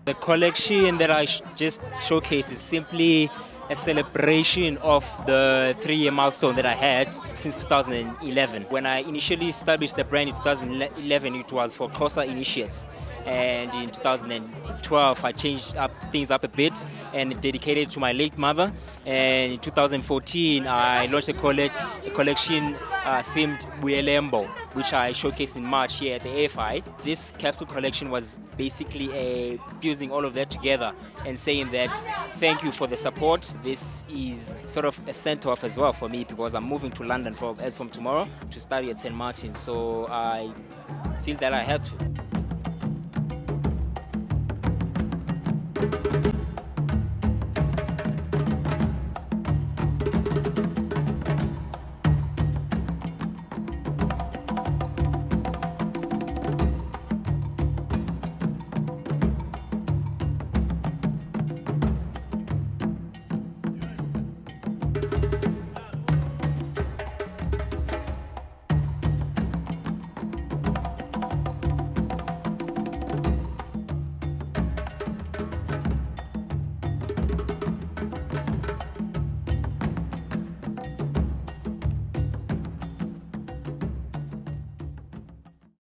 The collection that I just showcased is simply a celebration of the 3-year milestone that I had since 2011. When I initially established the brand in 2011, it was for Xhosa initiates. And in 2012, I changed things up a bit and dedicated to my late mother. And in 2014, I launched a collection themed Buyelembo, which I showcased in March here at the AFI. This capsule collection was basically fusing all of that together and saying that thank you for the support. This is sort of a send-off as well for me because I'm moving to London as from tomorrow to study at St. Martin's. So I feel that I had to.